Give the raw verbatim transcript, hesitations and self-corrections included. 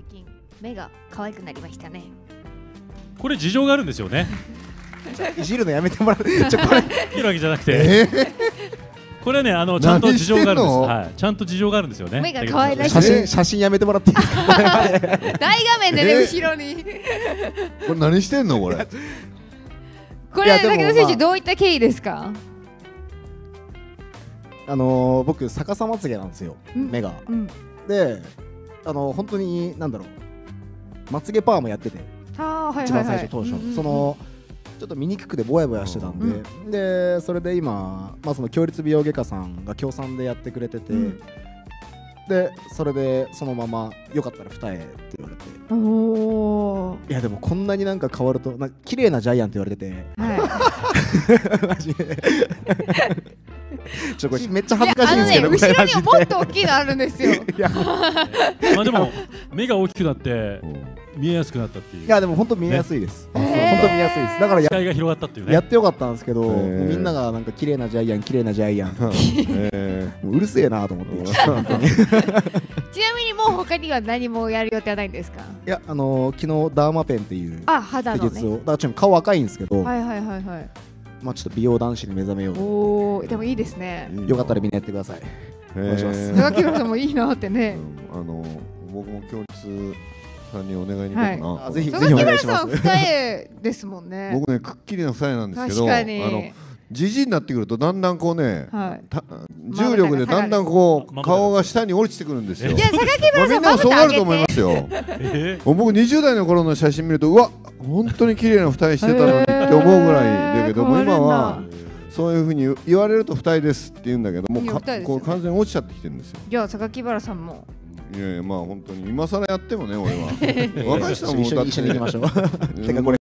近目が可愛くなりましたね。 これ事情があるんですよね。 いじるのやめてもらう。ちょこれいいわけじゃなくて、 えーこれはね、あのちゃんと事情があるんです。 何してんのはい、ちゃんと事情があるんですよね。 目が可愛らしい写真写真やめてもらっていいですか。 大画面でね、 えー後ろに。 これ何してんのこれ。 これいやでも武田選手、 まあどういった経緯ですか？ あのー、僕逆さまつげなんですよ、 うん目が。 うん。 で、あのー、本当になんだろう、まつげパーもやってて、 ああ、はい一番はいはい。 最初当初、 うんうんうんそのちょっと見にくくてぼやぼやしてたんで、でそれで今、まあ、その強立美容外科さんが協賛でやってくれてて、 うん、 でそれでそのままよかったら二重って言われて、 おお。 いやでもこんなになんか変わるとなんか綺麗なジャイアンって言われてて、 はマジでちょこれめっちゃい。 恥ずかしいんですけど、 いや、あのね、後ろにはもっこと大きいのあるんですよ。 れマジでいやまあでも目が大きくなって見えやすくなったっていう。 いやでも本当見えやすいです、 ね本当見えやすいです。だからや視界が広がったっていうね。 やってよかったんですけど、 へーみんながなんか綺麗なジャイアン綺麗なジャイアンえもううるせえなと思っていちなみにもう他には何もやる予定はないんですか？ やあのー、昨日ダーマペンっていうあ、肌のね。 施術を、だからちょっと顔赤いんですけど、 はいはいはいはい。 まあちょっと美容男子に目覚めようと。 おお、でもいいですね。 よかったらみんなやってください。 お願いします長木村さんもいいなってね。 あの僕も教室さんにお願いに行こうかな。 あぜひぜ長木ひお願いしま村さんす。 二重ですもんね。 僕ねくっきりな二重なんですけ確ど、あかに。 のじじいになってくるとだんだんこうね、 はい。 た重力でだんだんこうまぶたが顔が下に落ちてくるんですよ。 いや、榊まあみんなも村さんまぶそうなると思いた上げて。 ますよ。 えもう僕にじゅう代の頃の写真見るとうわ本当に綺麗な二重してたのにって思うぐらいだけども、 へー今は変わるんだそういうふうに言われると二重ですって言うんだけどもいやか二重ですよねこう完全に落ちちゃってきてるんですよ。 じゃあ榊原さんも。 いやいやまあ本当に今更やってもね俺は若い人はもう一緒に一緒に行きましょう。てかこれ